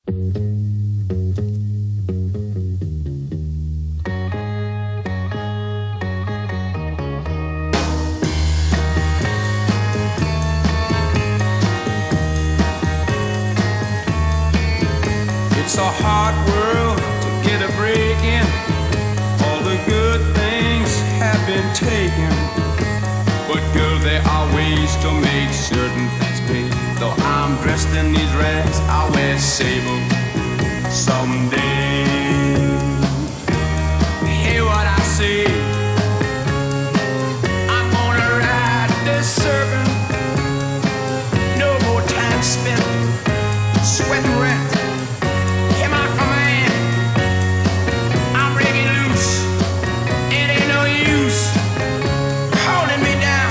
It's a hard world to get a break in. All the good things have been taken. But girl, there are ways to make certain things pay. Though I'm dressed in these rags, I'll wear sable someday. Hear what I say. I'm gonna ride this serpent. No more time spent sweating rent. Hear my command. I'm breaking loose. It ain't no use holding me down.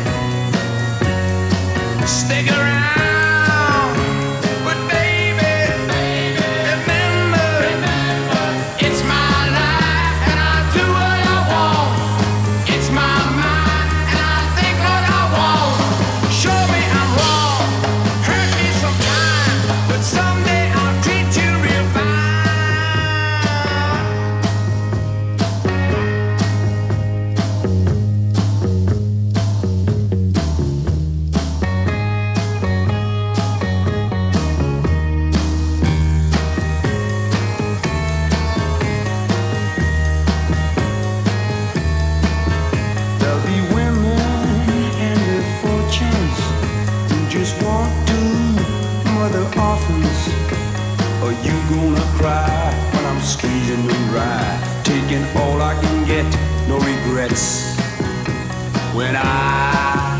Stick around, but baby, remember, it's my life and I do what I want. It's my mind and I think what I want. Show me I'm wrong, hurt me sometime, but someday I'll treat you real fine. There'll be women and their fortunes who just want to mother orphans. Are you gonna cry when I'm squeezing the ride, taking all I can get, no regrets? When I